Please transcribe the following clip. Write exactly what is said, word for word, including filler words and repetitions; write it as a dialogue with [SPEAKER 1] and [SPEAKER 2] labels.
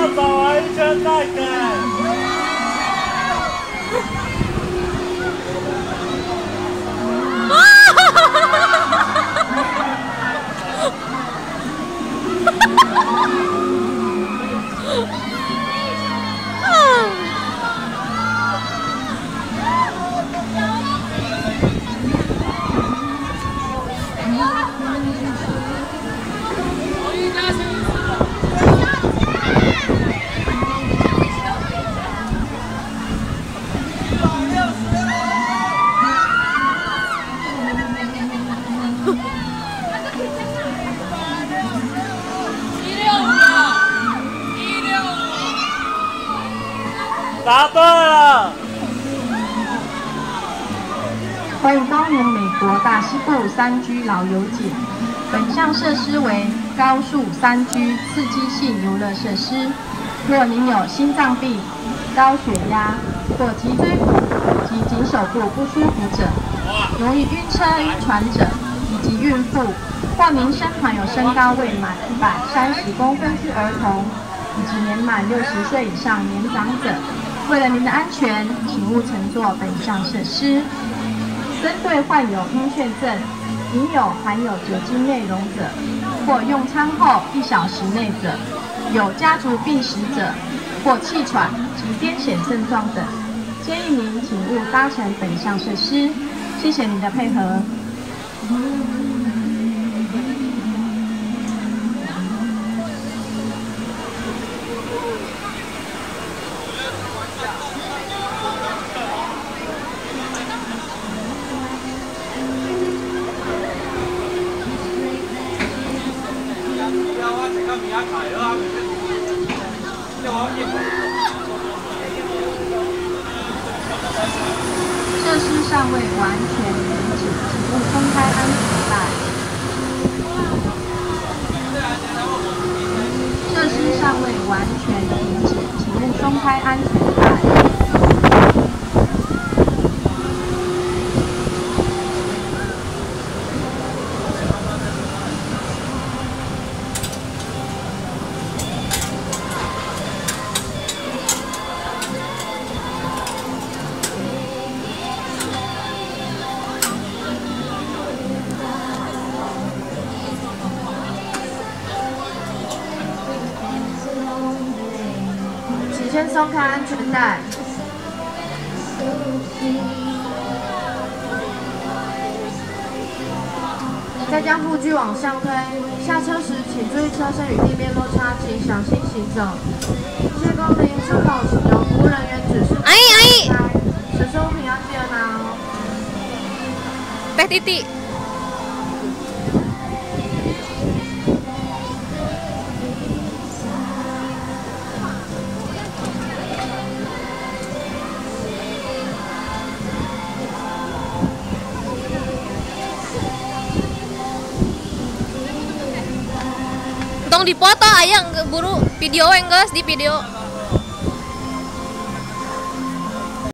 [SPEAKER 1] 要走完一圈再给。答对了！
[SPEAKER 2] 欢迎光临美国大西部三居老友井。本项设施为高速三居刺激性游乐设施。若您有心脏病、高血压或脊椎骨及颈手部不舒服者，容易晕车、晕船者，以及孕妇或您身旁有身高未满一百三十公分之儿童，以及年满六十岁以上年长者。为了您的安全，请勿乘坐本项设施。针对患有晕眩症、饮有含有酒精内容者，或用餐后一小时内者，有家族病史者，或气喘及癫痫症状等，建议您请勿搭乘本项设施。谢谢您的配合。设施尚未完全停止，请勿松开安全带。设施尚未完全停止，请勿松开安全带。先松开安全带。再将护具往上推。下车时请注意车身与地面落差，请小心行走。谢谢光临，出口请由服务人员指示。
[SPEAKER 3] 哎哎，
[SPEAKER 2] 手收物品要记得拿哦。
[SPEAKER 3] Teh Titi。Tong dipoto aya buru video enggeus di video.